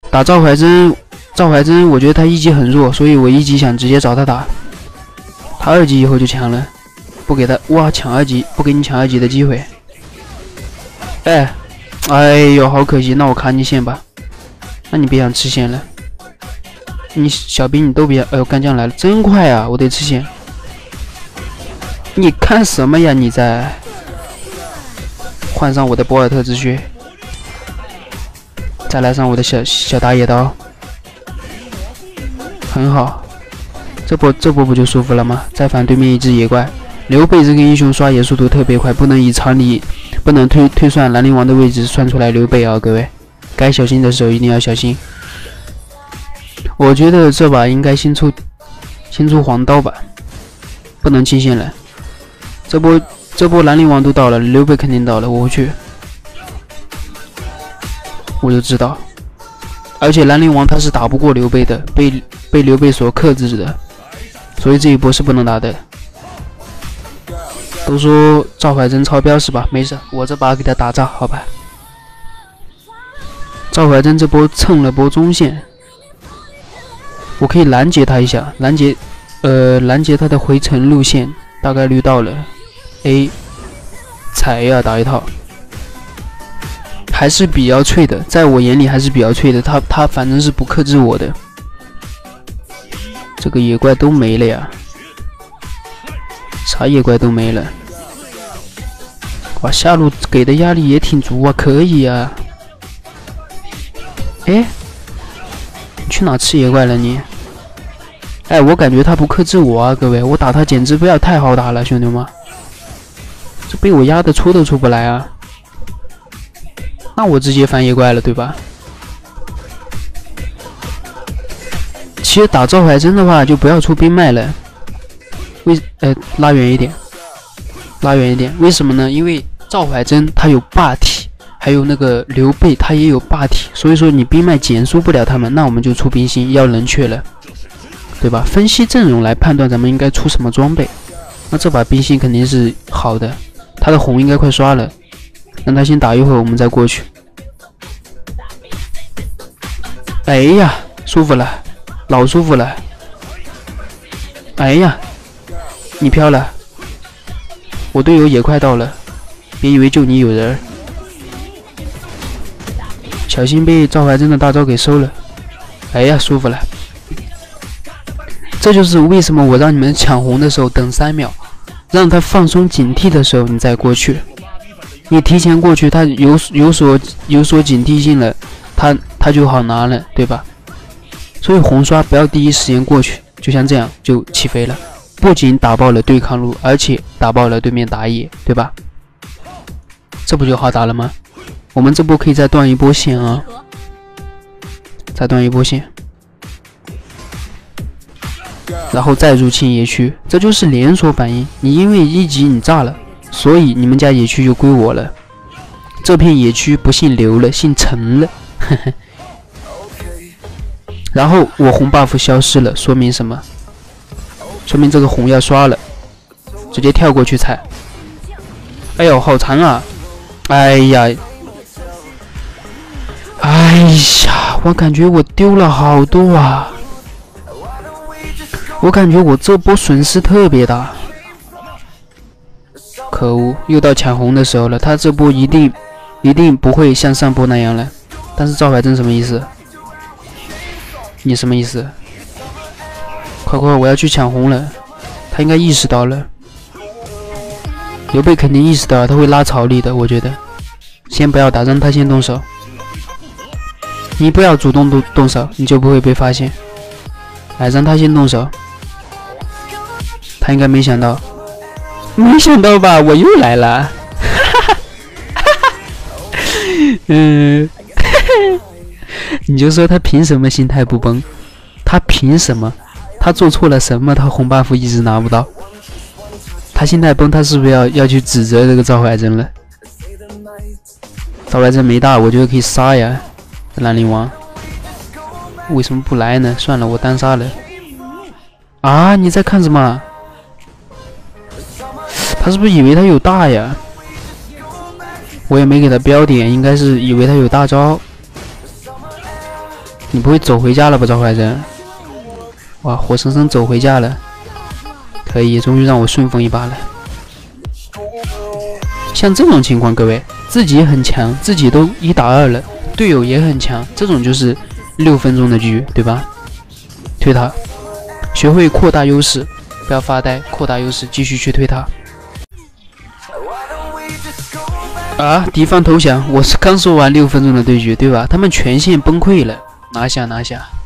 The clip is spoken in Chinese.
打赵怀真，我觉得他一级很弱，所以我一级想直接找他打。他2级以后就强了，不给他哇抢2级，不给你抢2级的机会。哎呦，好可惜，那我卡你线吧。那你别想吃线了，你小兵你都别。哎呦，干将来了，真快啊！我得吃线。你看什么呀？你在换上我的博尔特之靴，再来上我的小打野刀，很好。这波不就舒服了吗？再反对面一只野怪，刘备这个英雄刷野速度特别快，不能以常理，不能推算兰陵王的位置算出来刘备啊，各位，该小心的时候一定要小心。我觉得这把应该先出黄刀吧，不能清线了。这波兰陵王都到了，刘备肯定到了，我去，我就知道。而且兰陵王他是打不过刘备的，被刘备所克制的，所以这一波是不能打的。都说赵怀真超标是吧？没事，我这把给他打炸，好吧。赵怀真这波蹭了波中线，我可以拦截他一下，拦截他的回城路线，大概率到了。A 踩呀，打一套，还是比较脆的，在我眼里还是比较脆的。他反正是不克制我的。这个野怪都没了呀，啥野怪都没了。哇，下路给的压力也挺足啊，可以啊。哎，你去哪吃野怪了你？哎，我感觉他不克制我啊，各位，我打他简直不要太好打了，兄弟们。这被我压的出都出不来啊！那我直接翻野怪了，对吧？其实打赵怀真的话，就不要出冰脉了。拉远一点，拉远一点。为什么呢？因为赵怀真他有霸体，还有那个刘备他也有霸体，所以说你冰脉减速不了他们，那我们就出冰心，要冷却了，对吧？分析阵容来判断咱们应该出什么装备。那这把冰心肯定是好的。他的红应该快刷了，让他先打一会儿，我们再过去。哎呀，舒服了，老舒服了。哎呀，你飘了，我队友也快到了，别以为就你有人。小心被赵怀真的大招给收了。哎呀，舒服了。这就是为什么我让你们抢红的时候等3秒。让他放松警惕的时候，你再过去。你提前过去，他有所警惕性了，他就好拿了，对吧？所以红刷不要第一时间过去，就像这样就起飞了，不仅打爆了对抗路，而且打爆了对面打野，对吧？这不就好打了吗？我们这波可以再断一波线啊，再断一波线。然后再入侵野区，这就是连锁反应。你因为1级你炸了，所以你们家野区就归我了。这片野区不姓刘了，姓陈了。呵呵。然后我红 buff 消失了，说明什么？说明这个红要刷了，直接跳过去踩。哎呦，好长啊！哎呀，我感觉我丢了好多啊！我感觉我这波损失特别大，可恶！又到抢红的时候了，他这波一定不会像上波那样了。但是赵怀真什么意思？你什么意思？快，我要去抢红了！他应该意识到了，刘备肯定意识到了，他会拉曹力的。我觉得，先不要打，让他先动手。你不要主动动手，你就不会被发现。来，让他先动手。他应该没想到吧？我又来了，你就说他凭什么心态不崩？他凭什么？他做错了什么？他红 buff 一直拿不到，他心态崩，他是不是要去指责这个赵怀真了？赵怀真没大，我觉得可以杀呀，兰陵王为什么不来呢？算了，我单杀了。啊，你在看什么？他是不是以为他有大呀？我也没给他标点，应该是以为他有大招。 你不会走回家了吧，赵怀真？哇，活生生走回家了，可以，终于让我顺风一把了。像这种情况，各位自己很强，自己都1打2了，队友也很强，这种就是6分钟的局，对吧？推他，学会扩大优势，不要发呆，扩大优势，继续去推他。啊！敌方投降，我是刚说完6分钟的对局，对吧？他们全线崩溃了，拿下拿下。